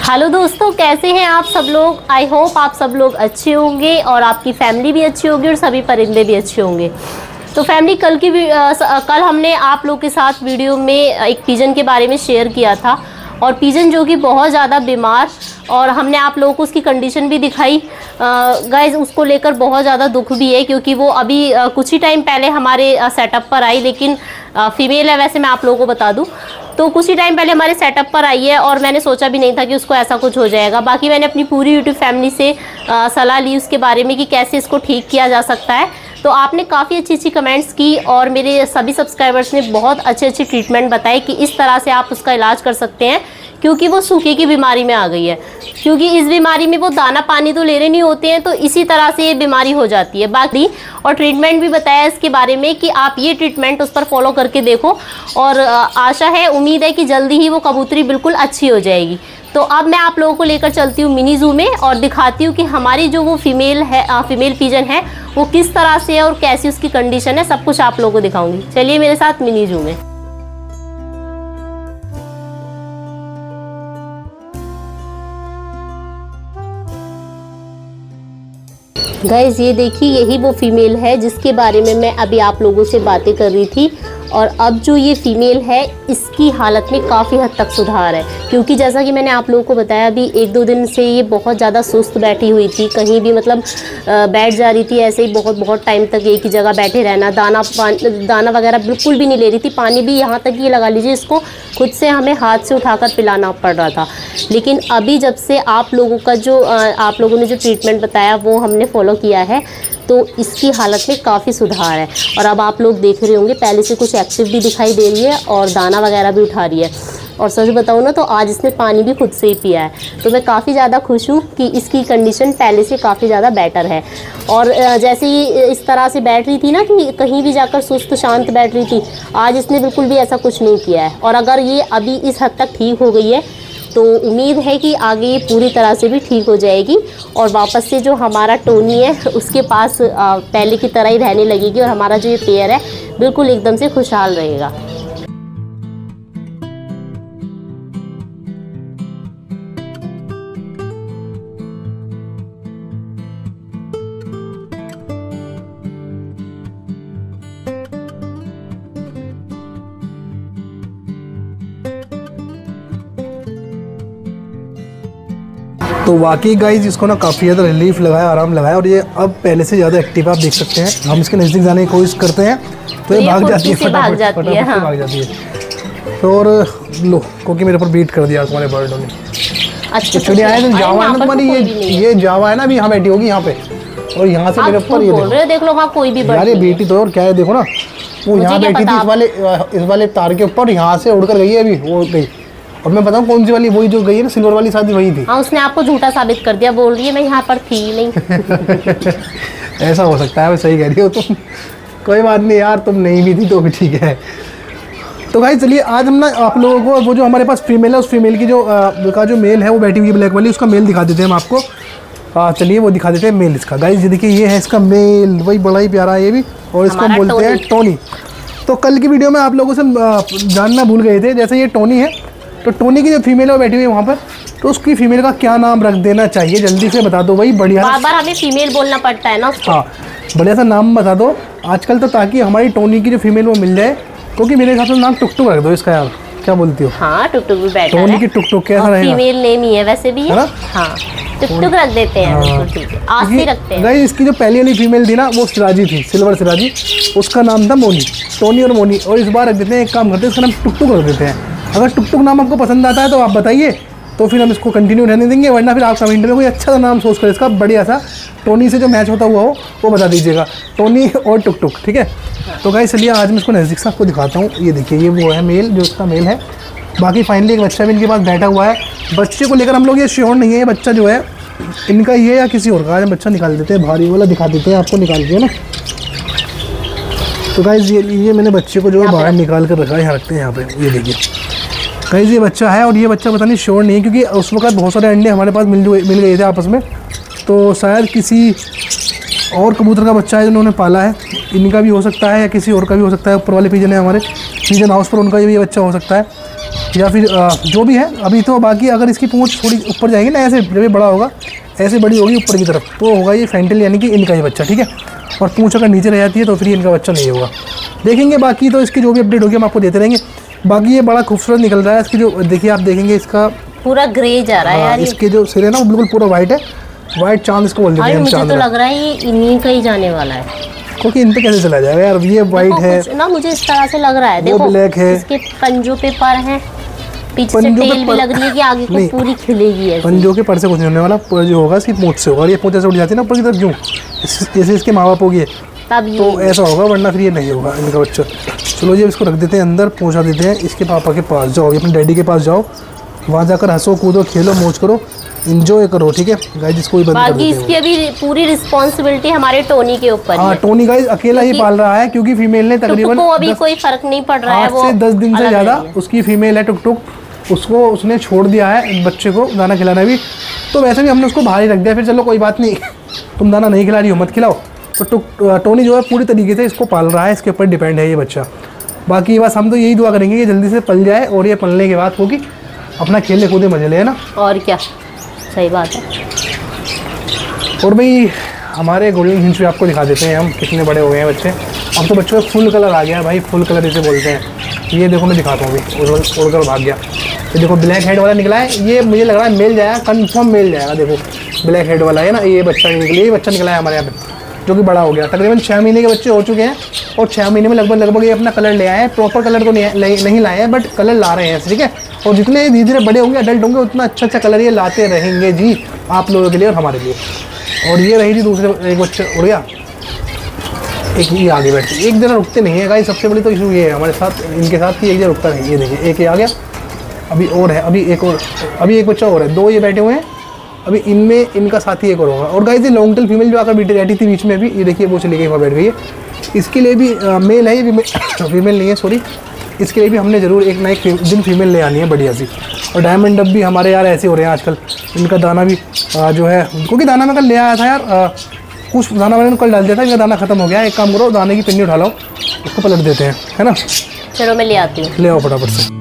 Hello दोस्तों, कैसे हैं आप सब लोग। आई होप आप सब लोग अच्छे होंगे और आपकी फैमिली भी अच्छी होगी और सभी परिंदे भी अच्छे होंगे। तो फैमिली कल हमने आप लोग के साथ वीडियो में एक पिजन के बारे में शेयर किया था और पिजन जो कि बहुत ज़्यादा बीमार, और हमने आप लोगों को उसकी कंडीशन भी दिखाई। गाइज उसको लेकर बहुत ज़्यादा दुख भी है क्योंकि वो अभी कुछ ही टाइम पहले हमारे सेटअप पर आई, लेकिन फीमेल है वैसे, मैं आप लोगों को बता दूं। तो कुछ ही टाइम पहले हमारे सेटअप पर आई है और मैंने सोचा भी नहीं था कि उसको ऐसा कुछ हो जाएगा। बाकी मैंने अपनी पूरी यूट्यूब फैमिली से सलाह ली उसके बारे में कि कैसे इसको ठीक किया जा सकता है। तो आपने काफ़ी अच्छी कमेंट्स की और मेरे सभी सब्सक्राइबर्स ने बहुत अच्छे ट्रीटमेंट बताए कि इस तरह से आप उसका इलाज कर सकते हैं, क्योंकि वो सूखे की बीमारी में आ गई है। क्योंकि इस बीमारी में वो दाना पानी तो ले रहे नहीं होते हैं, तो इसी तरह से ये बीमारी हो जाती है। बाकी और ट्रीटमेंट भी बताया इसके बारे में कि आप ये ट्रीटमेंट उस पर फॉलो करके देखो, और आशा है, उम्मीद है कि जल्दी ही वो कबूतरी बिल्कुल अच्छी हो जाएगी। तो अब मैं आप लोगों को लेकर चलती हूँ मिनी जू में और दिखाती हूँ कि हमारी जो वो फीमेल पिजन है वो किस तरह से है और कैसी उसकी कंडीशन है, सब कुछ आप लोगों को दिखाऊंगी। चलिए मेरे साथ मिनी जू में। गाइस ये देखिए, यही वो फीमेल है जिसके बारे में मैं अभी आप लोगों से बातें कर रही थी। और अब जो ये फीमेल है इसकी हालत में काफ़ी हद तक सुधार है, क्योंकि जैसा कि मैंने आप लोगों को बताया, अभी 1-2 दिन से ये बहुत ज़्यादा सुस्त बैठी हुई थी, कहीं भी मतलब बैठ जा रही थी ऐसे ही बहुत टाइम तक एक ही जगह बैठे रहना। दाना वगैरह बिल्कुल भी नहीं ले रही थी, पानी भी यहाँ तक ये लगा लीजिए इसको खुद से हमें हाथ से उठाकर पिलाना पड़ रहा था। लेकिन अभी जब से आप लोगों ने जो ट्रीटमेंट बताया वो हमने फॉलो किया है, तो इसकी हालत में काफ़ी सुधार है। और अब आप लोग देख रहे होंगे पहले से कुछ एक्टिव भी दिखाई दे रही है और दाना वगैरह भी उठा रही है। और सच बताऊँ ना तो आज इसने पानी भी खुद से ही पिया है। तो मैं काफ़ी ज़्यादा खुश हूँ कि इसकी कंडीशन पहले से काफ़ी ज़्यादा बेटर है। और जैसे ही इस तरह से बैठ रही थी ना कि कहीं भी जाकर सुस्त शांत बैठ रही थी, आज इसने बिल्कुल भी ऐसा कुछ नहीं किया है। और अगर ये अभी इस हद तक ठीक हो गई है तो उम्मीद है कि आगे ये पूरी तरह से भी ठीक हो जाएगी और वापस से जो हमारा टोनी है उसके पास पहले की तरह ही रहने लगेगी और हमारा जो ये पेयर है बिल्कुल एकदम से खुशहाल रहेगा। तो वाकई गाइज इसको ना काफ़ी ज़्यादा रिलीफ लगाया, आराम लगाया, और ये अब पहले से ज़्यादा एक्टिव आप देख सकते हैं। हम इसके नज़दीक जाने की कोशिश करते हैं तो ये भाग जाती है, फटाफट भाग जाती है। तो और लो, क्योंकि मेरे ऊपर बीट कर दिया तुम्हारे बर्ड ने। अच्छा चलिए आए तो जावा है ना तुम्हारी, ये जावा है ना, अभी यहाँ बैठी होगी यहाँ पे, और यहाँ से मेरे ऊपर ये देख लो, वहाँ कोई भी यार ये बेटी तो, और क्या है देखो ना, वो यहाँ बैठी थी इस वाले तार के ऊपर, यहाँ से उड़कर गई है, अभी वो गई। और मैं बताऊँ कौन सी वाली, वही जो गई है ना सिल्वर वाली, शादी वही थी। हाँ, उसने आपको झूठा साबित कर दिया, बोल रही है मैं यहाँ पर थी नहीं। ऐसा हो सकता है, मैं सही कह रही हो तुम। कोई बात नहीं यार, तुम नहीं भी थी तो भी ठीक है। तो भाई चलिए आज हम ना आप लोगों को वो जो हमारे पास फीमेल है, उस फीमेल की जो मेल है वो बैठी हुई है ब्लैक वाली, उसका मेल दिखा देते हैं हम आपको। चलिए वो दिखा देते हैं मेल इसका। गाइस ये देखिए, ये है इसका मेल, वही बड़ा ही प्यारा है ये भी, और इसको हम बोलते हैं टोनी। तो कल की वीडियो में आप लोगों से जानना भूल गए थे, जैसे ये टोनी है, तो टोनी की जो फीमेल है वो बैठी हुई है वहाँ पर, तो उसकी फीमेल का क्या नाम रख देना चाहिए, जल्दी से बता दो भाई। बढ़िया, बार-बार हमें फीमेल बोलना पड़ता है ना उसको। हाँ, बढ़िया सा नाम बता दो आजकल, तो ताकि हमारी टोनी की जो फीमेल वो मिल जाए। क्योंकि मेरे हिसाब से नाम टुक-टुक रख दो इसका यार, क्या बोलती हो? हाँ, टुक-टुक भी बेटर है। टोनी की टुक-टुक कैसा रहेगा? फीमेल नेम ही है वैसे भी, है ना? हाँ, टुक-टुक रख देते हैं। बिल्कुल ठीक है, आज से रखते हैं। गाइस इसकी जो पहली वाली फीमेल थी ना वो सिराजी थी, सिल्वर सिराजी, उसका नाम था मोनी। टोनी और मोनी, और इस बार रख देते हैं, एक काम करते हैं, इसका नाम टुक-टुक रख देते हैं। अगर टुक-टुक नाम आपको पसंद आता है तो आप बताइए, तो फिर हम इसको कंटिन्यू रहने देंगे, वरना फिर आप कमेंट में कोई अच्छा सा नाम सोच कर इसका बढ़िया सा टोनी से जो मैच होता हुआ हो वो बता दीजिएगा, टोनी और टुक-टुक, ठीक है। तो गाइस चलिए आज मैं इसको नज़दीक से आपको दिखाता हूँ। ये देखिए, ये वो है मेल जो इसका मेल है। बाकी फाइनली एक बच्चा भी इनके पास बैठा हुआ है। बच्चे को लेकर हम लोग ये श्योर नहीं है ये बच्चा जो है इनका ये या किसी और का। आज बच्चा निकाल देते हैं, भारी वाला दिखा देते हैं आपको, निकाल के ना। तो गाइस ये मैंने बच्चे को जो है बाहर निकाल कर रखा है, यहाँ रखते हैं यहाँ पे। ये देखिए गाइस ये बच्चा है, और ये बच्चा पता नहीं श्योर नहीं है, क्योंकि उस वक्त बहुत सारे अंडे हमारे पास मिल गए थे आपस में, तो शायद किसी और कबूतर का बच्चा है जिन्होंने पाला है, इनका भी हो सकता है या किसी और का भी हो सकता है। ऊपर वाले पिजन है हमारे पिजन हाउस पर, उनका भी ये बच्चा हो सकता है। या फिर जो भी है अभी तो। बाकी अगर इसकी पूंछ थोड़ी ऊपर जाएगी ना, ऐसे जब ये बड़ा होगा ऐसे बड़ी होगी ऊपर की तरफ, तो होगा ये फैंटल यानी कि इनका ही बच्चा, ठीक है। और पूंछ अगर नीचे रह जाती है तो फिर इनका बच्चा नहीं होगा। देखेंगे बाकी तो इसकी जो भी अपडेट होगी हम आपको देते रहेंगे। बाकी ये बड़ा खूबसूरत निकल रहा है। इसकी जो देखिए आप देखेंगे इसका पूरा ग्रे जा रहा है यार। इसके जो सिर है ना वो बिल्कुल पूरा वाइट है, वाइट चांद इसको बोल देते हैं। मुझे तो लग रहा है ये इन्हीं का ही जाने वाला है, क्योंकि इन पे कैसे चला जाएगा यार। ये वाइट है ना, मुझे इस तरह से लग रहा है। देखो ब्लैक है, इसके पंजों पे पर है, पीछे से टेल भी लग रही है कि आगे को पूरी खिलेगी ऐसे। पंजों के पर से कुछ नहीं होने वाला, जो होगा इसकी पूंछ से होगा। और ये पूंछ ऐसे उड़ जाती है ना ऊपर की तरफ, क्यों जैसे इसके माँ बाप होगी तो ऐसा होगा, वरना फिर ये नहीं होगा इनका बच्चा। चलो जी इसको रख देते हैं अंदर, पहुंचा देते हैं इसके पापा के पास। जाओ अपने डैडी के पास जाओ, वहाँ जाकर हंसो कूदो खेलो मौज करो, एंजॉय करो, ठीक है गाइस। इसको भी बंद कर देते हैं। इसकी अभी पूरी रिस्पांसिबिलिटी हमारे टोनी के ऊपर है। हाँ टोनी गाइस अकेला ही पाल रहा है, क्योंकि फीमेल ने तकरीबन अभी कोई फर्क नहीं पड़ रहा है, 8 से 10 दिन से ज़्यादा उसकी फीमेल है टुक टुक। उसको उसने छोड़ दिया है बच्चे को दाना खिलाना भी, तो वैसे भी हमने उसको बाहर ही रख दिया। फिर चलो कोई बात नहीं, तुम दाना नहीं खिला रही हो मत खिलाओ। तो टोनी जो है पूरी तरीके से इसको पाल रहा है, इसके ऊपर डिपेंड है ये बच्चा। बाकी बस हम तो यही दुआ करेंगे कि जल्दी से पल जाए, और ये पलने के बाद होगी अपना खेलने कूदे मजे ले, है ना। और क्या, सही बात है। और भाई हमारे गोल्डन हिंच भी आपको दिखा देते हैं हम, कितने बड़े हो गए हैं बच्चे। अब तो बच्चों का फुल कलर आ गया भाई, फुल कलर इसे बोलते हैं। ये देखो मैं दिखाता हूँ अभी, उड़कर भाग गया। ये देखो ब्लैक हेड वाला निकला है, ये मुझे लग रहा है मेल जाएगा, कंफर्म मेल जाएगा। देखो ब्लैक हेड वाला है ना, ये बच्चा निकला, ये बच्चा निकला है हमारे यहाँ पे, जो कि बड़ा हो गया। तकरीबन 6 महीने के बच्चे हो चुके हैं, और 6 महीने में लगभग ये अपना कलर ले आए हैं। प्रॉपर कलर तो नहीं लाए हैं, बट कलर ला रहे हैं, ठीक है। और जितने धीरे धीरे बड़े होंगे, अडल्ट होंगे, उतना अच्छा कलर ये लाते रहेंगे जी, आप लोगों के लिए और हमारे लिए। और ये रही थी दूसरे, एक बच्चा उड़ गया, एक ये आगे बैठ के एक जगह रुकते नहीं है गाइस। सबसे बड़ी तो इशू ये है हमारे साथ, इनके साथ कि एक जगह रुकता नहीं। ये देखिए एक ये आ गया, अभी और है, अभी एक और, अभी एक बच्चा और है, 2 ये बैठे हुए हैं। अभी इनमें इनका साथी एक और होगा। और गाइस ये लॉन्ग टेल फीमेल जो आकर बैठी थी बीच में, अभी ये देखिए वो चली गई, वहाँ बैठ गई है। इसके लिए भी मेल है, ये फीमेल नहीं है सॉरी। इसके लिए भी हमने ज़रूर एक ना एक दिन फीमेल ले आनी है बढ़िया सी। और डायमंड डब भी हमारे यार ऐसे हो रहे हैं आजकल, इनका दाना भी जो है, क्योंकि दाना मैं कल ले आया था यार, कुछ दाना मैंने कल डाल दिया था, इनका दाना खत्म हो गया। एक काम करो, दाने की पिन्नी उठा लो, उसको पलट देते हैं, है ना। चलो मैं ले आती हूँ, ले आओ फटाफट से।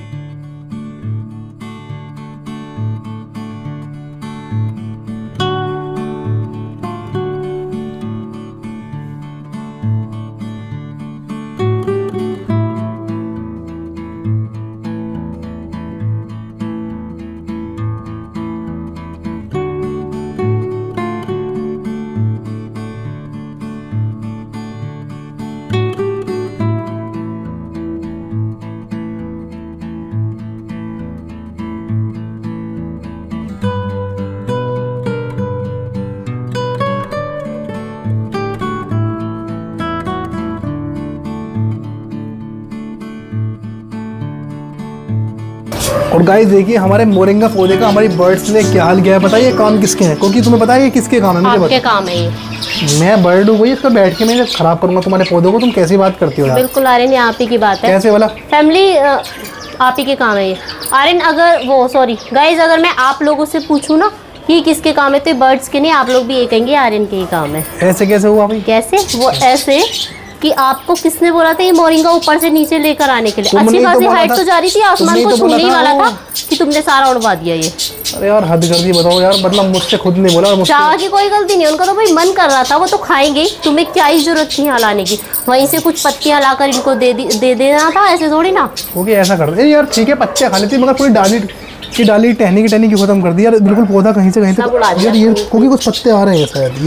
और गाइस देखिए हमारे मोरिंगा पौधे का हमारी बर्ड्स ने क्या हाल किया है। बताइए काम किसके हैं, क्योंकि तुम्हें पता है ये किसके काम है। मुझे आपके काम है ये। मैं बर्ड हूँ, इस पर बैठ के मैं खराब करूंगा तुम्हारे पौधों को। तुम कैसी बात करती हो यार। बिल्कुल आर्यन, आप ही की बात है। कैसे वाला फैमिली आप ही के काम है ये आर्यन। अगर वो सॉरी गाइज, अगर मैं आप लोगों से पूछूं ना कि किसके काम है, तो बर्ड्स के नहीं, आप लोग भी ये कहेंगे आर्यन के ही काम है। ऐसे कैसे हुआ भाई? कैसे? वो ऐसे कि आपको किसने बोला था ये मोरिंगा ऊपर से नीचे लेकर आने के लिए? अच्छी खासी हाइट तो जा रही थी, आसमान को छूने ही वाला था कि तुमने सारा उड़वा दिया ये। अरे यार हद कर दी, बताओ यार, मतलब मुझसे खुद नहीं बोला। चाह की कोई गलती नहीं, उनका तो भाई मन कर रहा था, वो तो खाएंगे। तुम्हें क्या ही जरूरत थी यहाँ लाने की? वहीं से कुछ पत्तियां लाकर इनको दे देना था, ऐसे थोड़ी ना। ओके ऐसा कर दे यार, ठीक है पत्तियां खा लेती, मगर पूरी डाली टहनी की खत्म कर दी यार, बिल्कुल पौधा कहीं से कहीं तक यार। ये क्योंकि कुछ पत्ते आ रहे हैं शायद, ये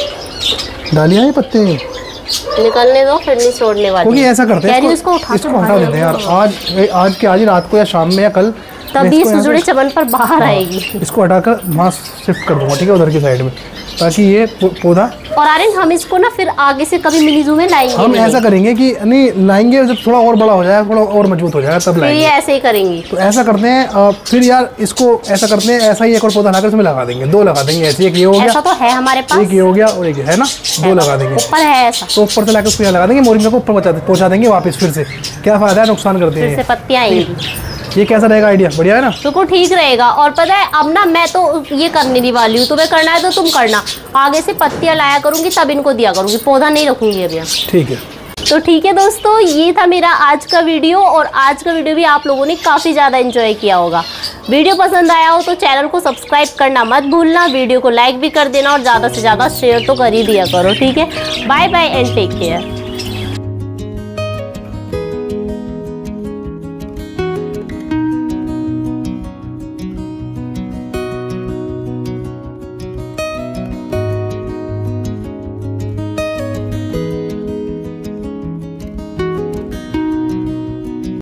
देखो डालियां हैं, पत्ते निकलने दो, फिर नहीं छोड़ने वाली। क्योंकि ऐसा करते हैं, इसको हटा देते हैं यार, आज के आज ही रात को या शाम में या कल, तभी सुजुड़े चमन पर बाहर आएगी। इसको हटाकर वहाँ शिफ्ट कर दूंगा, ठीक है, उधर की साइड में, ताकि ये पौधा। और आर्यन हम इसको ना फिर आगे से कभी मिनी जू में लाएंगे। हम ऐसा करेंगे कि नहीं लाएंगे, जब थोड़ा और बड़ा हो जाएगा, थोड़ा और मजबूत हो जाएगा तब लाएंगे। ये ऐसे ही करेंगे। तो ऐसा करते हैं फिर यार, इसको ऐसा करते हैं, ऐसा ही एक और पौधा लाकर इसमें लगा देंगे, 2 लगा देंगे ऐसे। एक ये हो गया, ऐसा तो है हमारे पास, एक ये हो गया और एक है ना, 2 लगा देंगे। ऊपर है ऐसा, तो ऊपर से लाकर उसको यहाँ लगा देंगे, मोरिंगा को ऊपर पहुँचा देंगे वापस। फिर से क्या फायदा है, नुकसान करते हैं, फिर से पत्तियां आएंगी। ये कैसा रहेगा आइडिया? बढ़िया है ना? बिल्कुल ठीक रहेगा। और पता है अब ना मैं तो ये करने नहीं वाली हूँ, तुम्हें करना है तो तुम करना। आगे से पत्तियां लाया करूंगी, तब इनको दिया करूंगी, पौधा नहीं रखूंगी अभी। ठीक है। तो ठीक है दोस्तों, ये था मेरा आज का वीडियो, और आज का वीडियो भी आप लोगों ने काफ़ी ज़्यादा एंजॉय किया होगा। वीडियो पसंद आया हो तो चैनल को सब्सक्राइब करना मत भूलना, वीडियो को लाइक भी कर देना और ज़्यादा से ज़्यादा शेयर तो कर ही दिया करो। ठीक है, bye bye and take care.